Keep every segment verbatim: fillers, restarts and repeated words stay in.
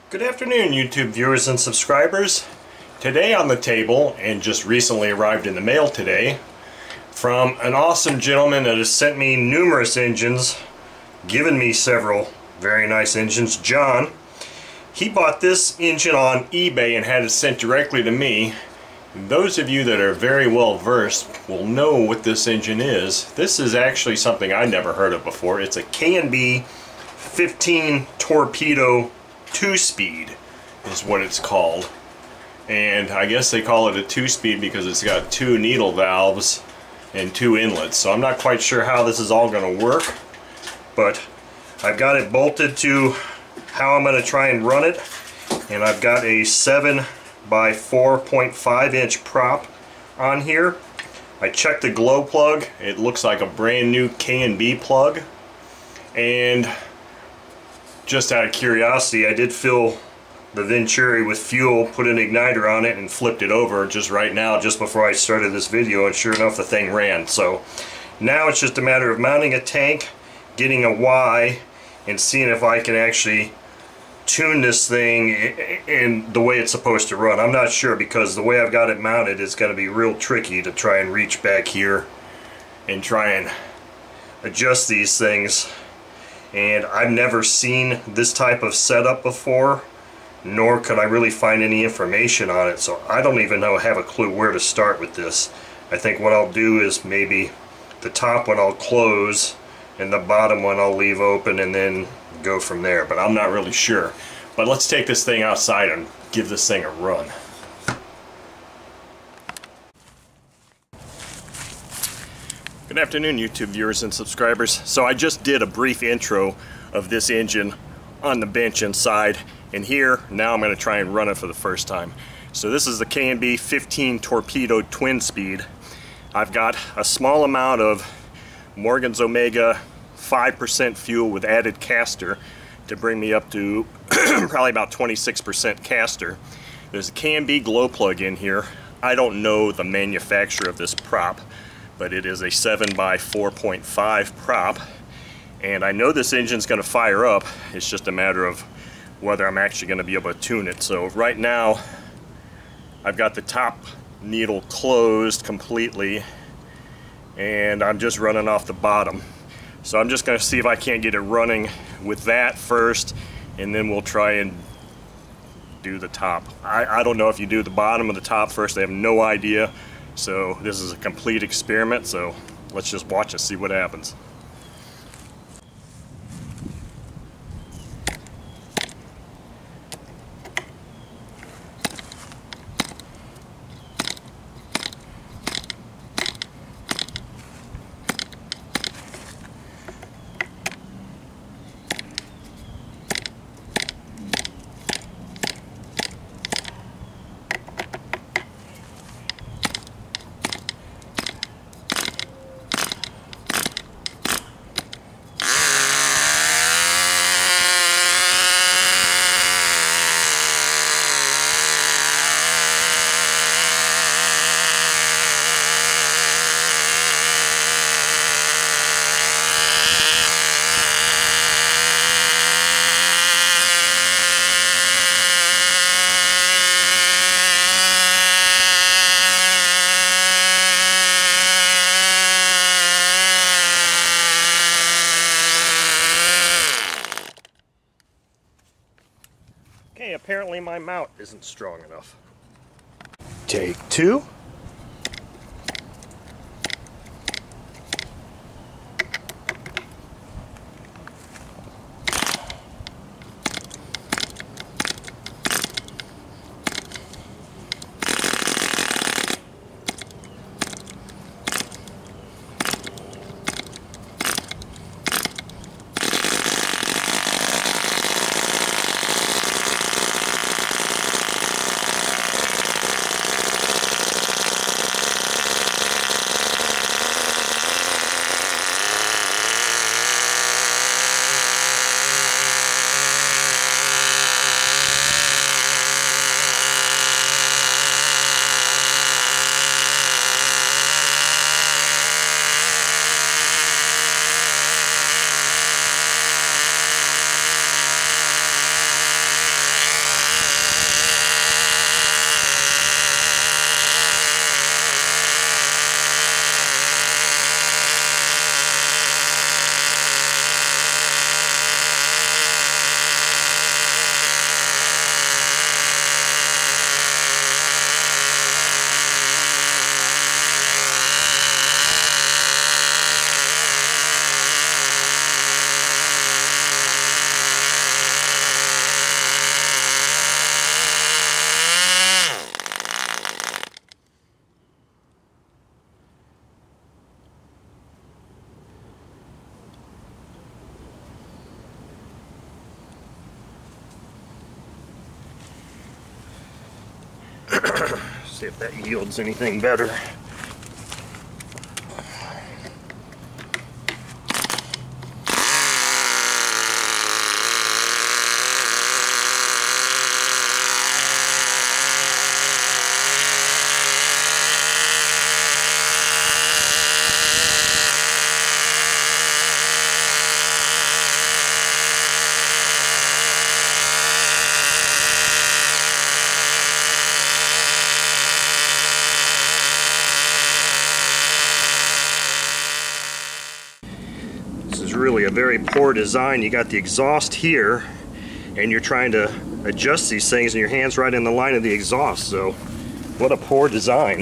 Good afternoon, YouTube viewers and subscribers. Today on the table, and just recently arrived in the mail today, from an awesome gentleman that has sent me numerous engines, given me several very nice engines, John. He bought this engine on eBay and had it sent directly to me. Those of you that are very well versed will know what this engine is. This is actually something I never heard of before. It's a K and B fifteen Torpedo two-speed is what it's called, and I guess they call it a two-speed because it's got two needle valves and two inlets. So I'm not quite sure how this is all going to work, but I've got it bolted to how I'm going to try and run it, and I've got a seven by four point five inch prop on here. I checked the glow plug. It looks like a brand new K and B plug, and just out of curiosity, I did fill the Venturi with fuel, put an igniter on it, and flipped it over just right now, just before I started this video, and sure enough the thing ran. So now it's just a matter of mounting a tank, getting a Y, and seeing if I can actually tune this thing in the way it's supposed to run. I'm not sure, because the way I've got it mounted, it's going to be real tricky to try and reach back here and try and adjust these things. And I've never seen this type of setup before, nor could I really find any information on it, so I don't even know have a clue where to start with this. I think what I'll do is maybe the top one I'll close and the bottom one I'll leave open and then go from there, but I'm not really sure. But let's take this thing outside and give this thing a run. Good afternoon, YouTube viewers and subscribers. So I just did a brief intro of this engine on the bench inside, and here now I'm going to try and run it for the first time. So this is the K and B fifteen Torpedo twin speed. I've got a small amount of Morgan's Omega five percent fuel with added castor to bring me up to probably about twenty-six percent castor. There's a K and B glow plug in here. I don't know the manufacturer of this prop, but it is a seven by four point five prop, and I know this engine's going to fire up. It's just a matter of whether I'm actually going to be able to tune it. So right now I've got the top needle closed completely, and I'm just running off the bottom. So I'm just going to see if I can't get it running with that first, and then we'll try and do the top. I, I don't know if you do the bottom or the top first. I have no idea. So this is a complete experiment, so let's just watch and see what happens. Okay, apparently my mount isn't strong enough. Take two. See if that yields anything better. Really a very poor design. You got the exhaust here and you're trying to adjust these things and your hand's right in the line of the exhaust, so what a poor design.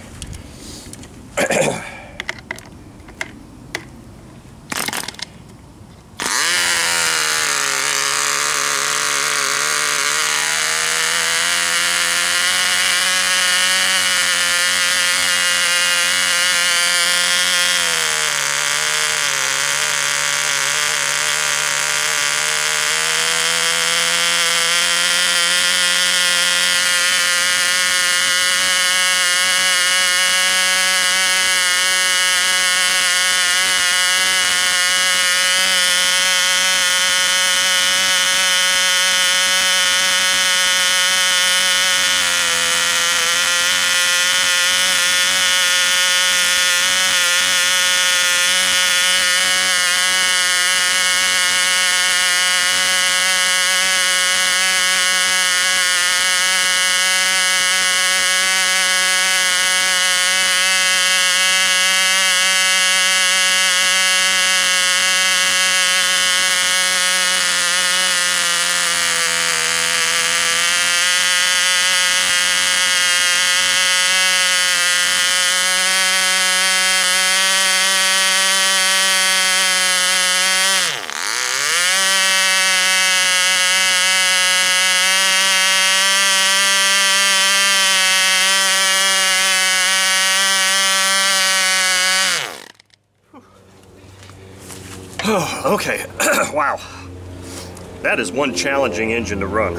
Okay, wow, that is one challenging engine to run.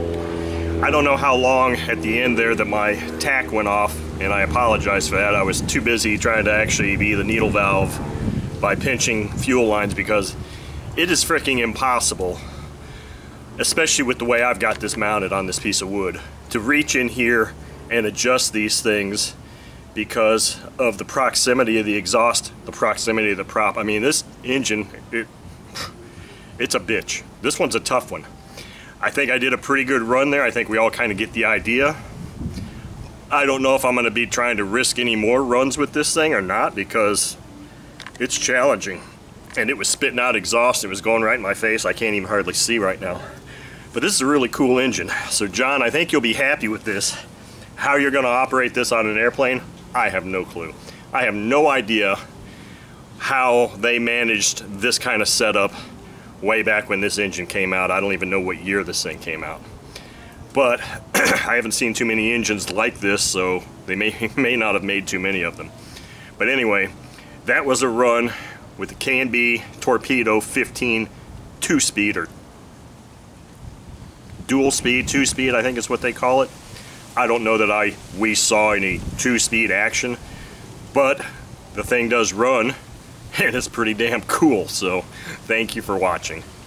I don't know how long at the end there that my tack went off, and I apologize for that. I was too busy trying to actually be the needle valve by pinching fuel lines, because it is freaking impossible, especially with the way I've got this mounted on this piece of wood, to reach in here and adjust these things because of the proximity of the exhaust, the proximity of the prop. I mean, this engine, it, it's a bitch. This one's a tough one. I think I did a pretty good run there. I think we all kind of get the idea. I don't know if I'm going to be trying to risk any more runs with this thing or not, because it's challenging. And it was spitting out exhaust. It was going right in my face. I can't even hardly see right now. But this is a really cool engine. So John, I think you'll be happy with this. How you're going to operate this on an airplane, I have no clue. I have no idea how they managed this kind of setup way back when this engine came out. I don't even know what year this thing came out. But I haven't seen too many engines like this, so they may, may not have made too many of them. But anyway, that was a run with the K and B Torpedo fifteen two-speed, or dual speed, two-speed, I think is what they call it. I don't know that I we saw any two-speed action, but the thing does run, and it's pretty damn cool. So thank you for watching.